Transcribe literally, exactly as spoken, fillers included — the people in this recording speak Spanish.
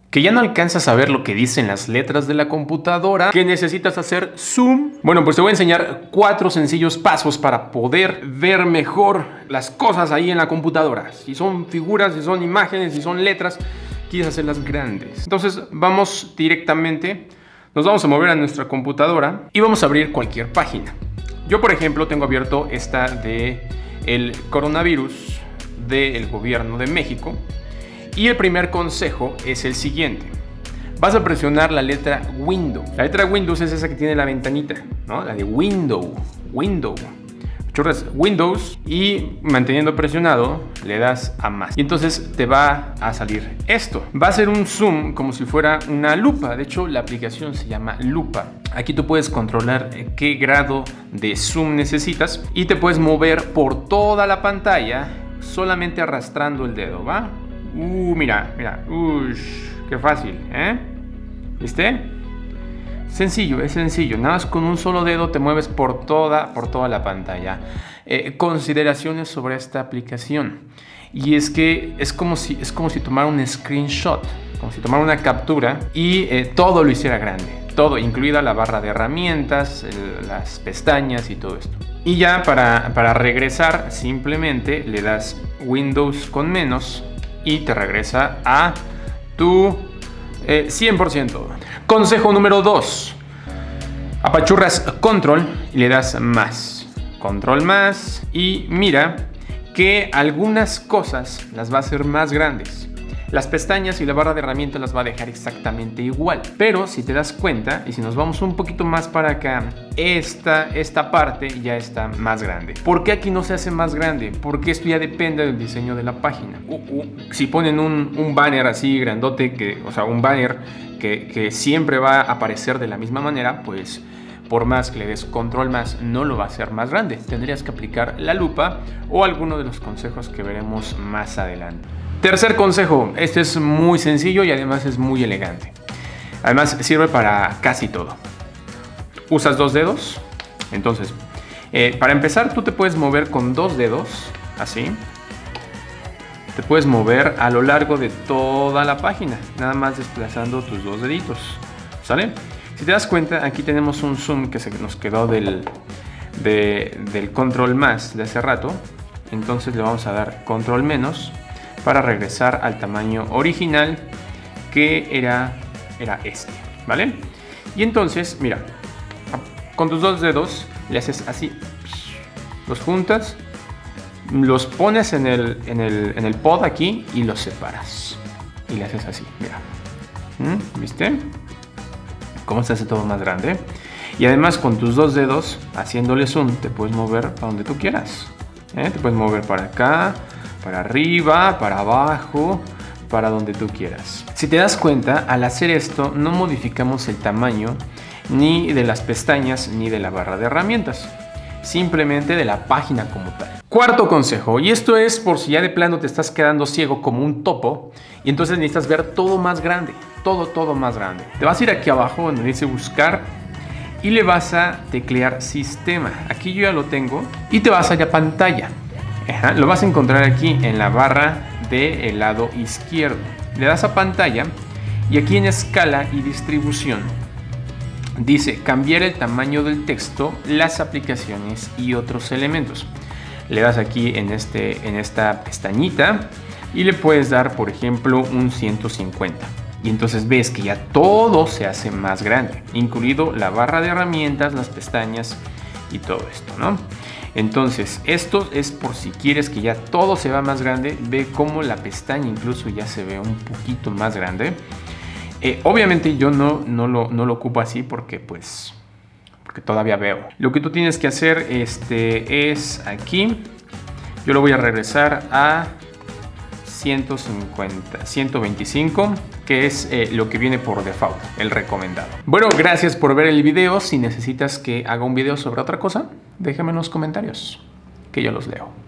¿Que ya no alcanzas a ver lo que dicen las letras de la computadora? ¿Que necesitas hacer zoom? Bueno, pues te voy a enseñar cuatro sencillos pasos para poder ver mejor las cosas ahí en la computadora. Si son figuras, si son imágenes, si son letras, quieres hacerlas grandes. Entonces vamos directamente, nos vamos a mover a nuestra computadora y vamos a abrir cualquier página. Yo, por ejemplo, tengo abierto esta de el coronavirus del gobierno de México. Y el primer consejo es el siguiente. Vas a presionar la letra Windows. La letra Windows es esa que tiene la ventanita, ¿no? La de Window, Window. Churras Windows y manteniendo presionado le das a más. Y entonces te va a salir esto. Va a ser un zoom como si fuera una lupa. De hecho, la aplicación se llama Lupa. Aquí tú puedes controlar qué grado de zoom necesitas y te puedes mover por toda la pantalla solamente arrastrando el dedo, ¿va? Uh, mira, mira, ush, qué fácil, ¿eh? ¿Viste? Sencillo, es sencillo. Nada más con un solo dedo te mueves por toda, por toda la pantalla. Eh, consideraciones sobre esta aplicación. Y es que es como si, es como si tomara un screenshot, como si tomara una captura y eh, todo lo hiciera grande. Todo, incluida la barra de herramientas, el, las pestañas y todo esto. Y ya para, para regresar, simplemente le das Windows con menos y te regresa a tu eh, cien por ciento. Consejo número dos. Apachurras control y le das más. Control más y mira que algunas cosas las va a hacer más grandes. Las pestañas y la barra de herramientas las va a dejar exactamente igual. Pero si te das cuenta, y si nos vamos un poquito más para acá, esta, esta parte ya está más grande. ¿Por qué aquí no se hace más grande? Porque esto ya depende del diseño de la página. Uh, uh, si ponen un, un banner así grandote, que, o sea, un banner que, que siempre va a aparecer de la misma manera, pues por más que le des control más, no lo va a hacer más grande. Tendrías que aplicar la lupa o alguno de los consejos que veremos más adelante. Tercer consejo, este es muy sencillo y además es muy elegante. Además sirve para casi todo. Usas dos dedos, entonces eh, para empezar tú te puedes mover con dos dedos, así. Te puedes mover a lo largo de toda la página, nada más desplazando tus dos deditos, ¿sale? Si te das cuenta, aquí tenemos un zoom que se nos quedó del, de, del control más de hace rato, entonces le vamos a dar control menos para regresar al tamaño original que era, era este, ¿vale? Y entonces, mira, con tus dos dedos le haces así, los juntas, los pones en el, en el, en el pod aquí y los separas. Y le haces así, mira. ¿Mm? ¿Viste? Cómo se hace todo más grande. Y además con tus dos dedos, haciéndole zoom, te puedes mover para donde tú quieras. ¿Eh? Te puedes mover para acá, para arriba, para abajo, para donde tú quieras. Si te das cuenta, al hacer esto no modificamos el tamaño ni de las pestañas ni de la barra de herramientas, simplemente de la página como tal. Cuarto consejo, y esto es por si ya de plano te estás quedando ciego como un topo y entonces necesitas ver todo más grande, todo, todo más grande. Te vas a ir aquí abajo donde dice buscar y le vas a teclear sistema. Aquí yo ya lo tengo y te vas a ir a pantalla. Ajá, lo vas a encontrar aquí en la barra del lado izquierdo. Le das a pantalla y aquí en escala y distribución dice cambiar el tamaño del texto, las aplicaciones y otros elementos. Le das aquí en, este, en esta pestañita y le puedes dar, por ejemplo, un ciento cincuenta. Y entonces ves que ya todo se hace más grande, incluido la barra de herramientas, las pestañas y todo esto, ¿no? Entonces, esto es por si quieres que ya todo se vea más grande. Ve cómo la pestaña incluso ya se ve un poquito más grande. Eh, obviamente yo no, no, lo, no lo ocupo así porque pues porque todavía veo. Lo que tú tienes que hacer este, es aquí. Yo lo voy a regresar a ciento cincuenta, ciento veinticinco, que es eh, lo que viene por default, el recomendado. Bueno, gracias por ver el video. Si necesitas que haga un video sobre otra cosa, déjame en los comentarios, que yo los leo.